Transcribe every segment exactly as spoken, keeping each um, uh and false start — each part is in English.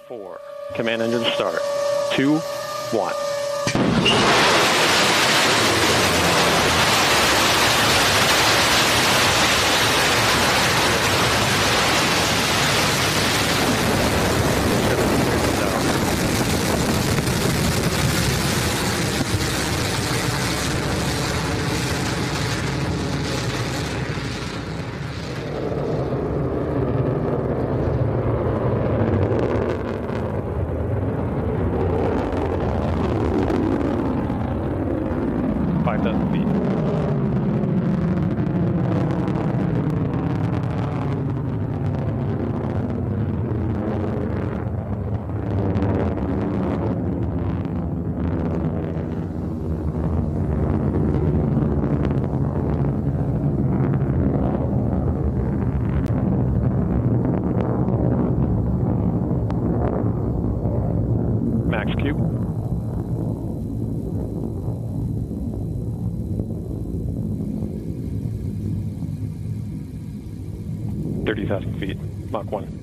Four. Command engine start. Two, one. five thousand feet. Max Q. thirty thousand feet, Mach one.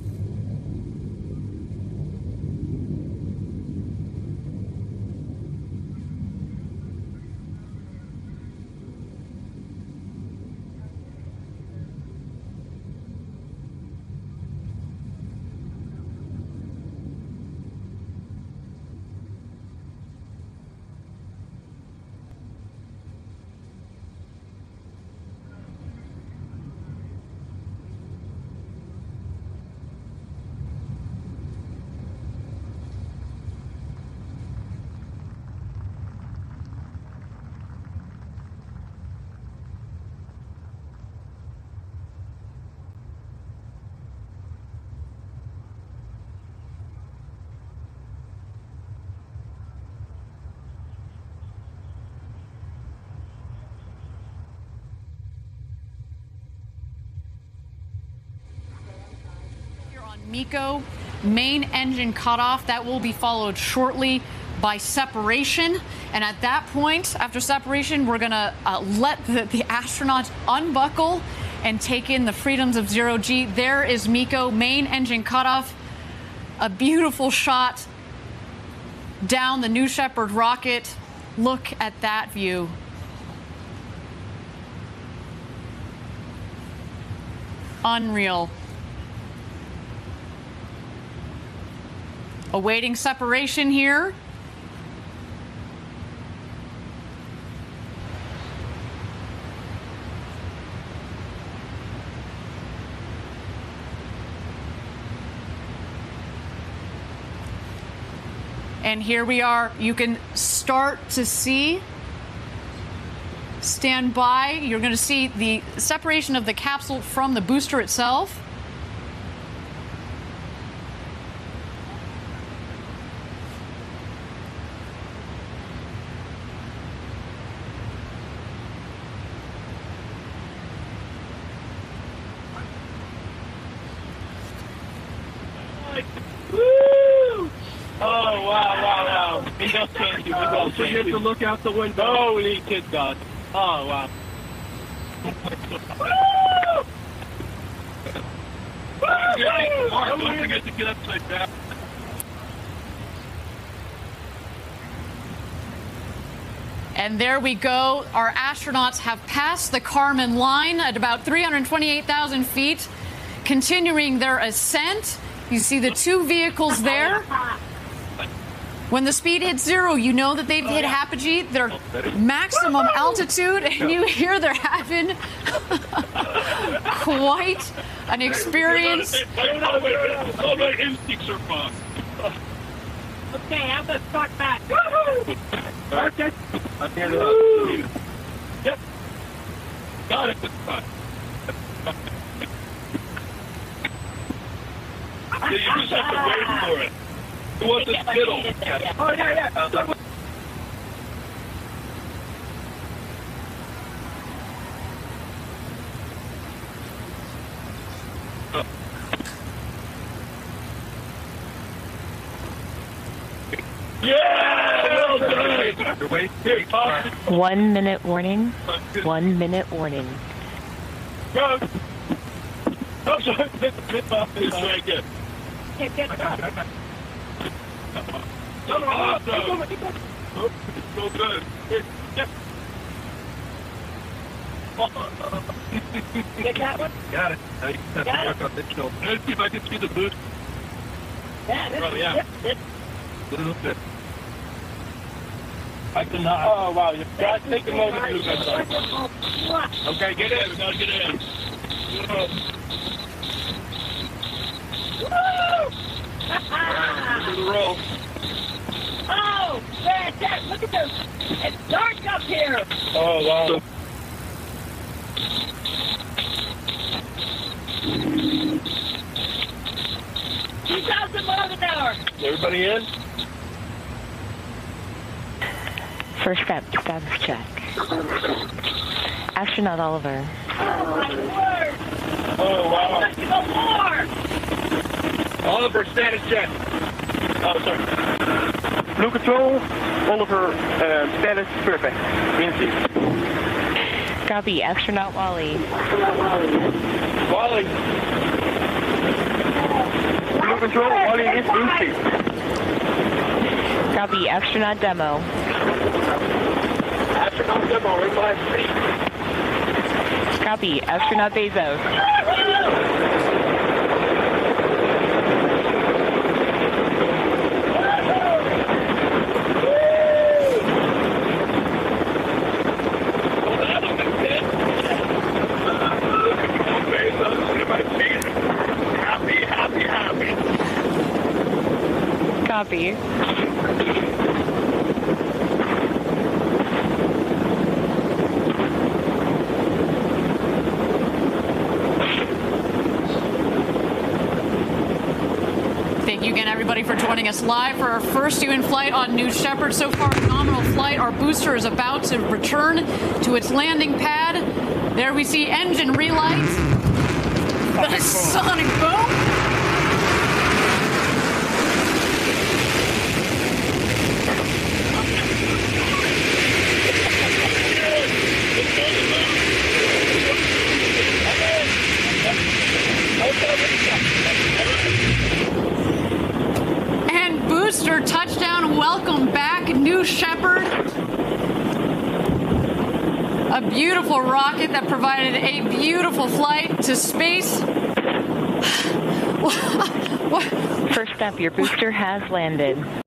MECO, main engine cutoff. That will be followed shortly by separation. And at that point, after separation, we're going to uh, let the, the astronauts unbuckle and take in the freedoms of zero G. There is MECO, main engine cutoff. A beautiful shot down the New Shepard rocket. Look at that view. Unreal. Awaiting separation here. And here we are. You can start to see. Stand by. You're going to see the separation of the capsule from the booster itself. Woo! Oh, wow, wow, wow. We got candy. We got candy. So you have to look out the window. Holy kid God. Oh, wow. Woo! Mark, don't forget to get upside down. And there we go. Our astronauts have passed the Kármán line at about three hundred twenty-eight thousand feet, continuing their ascent. You see the two vehicles there. When the speed hits zero, you know that they've hit apogee, their maximum altitude, and you hear they're having quite an experience. All my instincts are fun. Okay, have the start back. Okay. Woo! Yep. Got it. Yeah, you just have to wait for it. You want the spittle. Oh, yeah, yeah. Yeah! Well done! One minute warning. One minute warning. Go! Oh, sorry. It's right again. Get, get, get. No, no, no. Oh, it's so good. Yes. Get that one? Got it. Now you have to work on this show. Let's see if I can see the boost. Yeah, this Oh, is yeah. this, A little bit. I cannot. Oh, wow. You got to take a moment to do that. Okay, get in. We got to get in. Woo! Do the roll. Oh, man, Dad, look at this. It's dark up here. Oh, wow. two thousand miles an hour. Everybody in? First step, status check. Astronaut Oliver. Oh, my word. Oh, wow. Let's go more. Oliver, status check. Oh, sorry. Blue control, Oliver, uh, status perfect. In seat. Copy, astronaut Wally. Wally. Blue control, Wally is in seat. Copy, astronaut demo. Astronaut demo, in my seat. Copy, astronaut Bezos. Happy, happy, happy. Copy. Thank you again, everybody, for joining us live for our first U N flight on New Shepard. So far, a nominal flight. Our booster is about to return to its landing pad. There we see engine relight. The sonic boom. And booster touchdown. Welcome back, New Shepard. A beautiful rocket that provided a beautiful flight to space. First step, your booster has landed.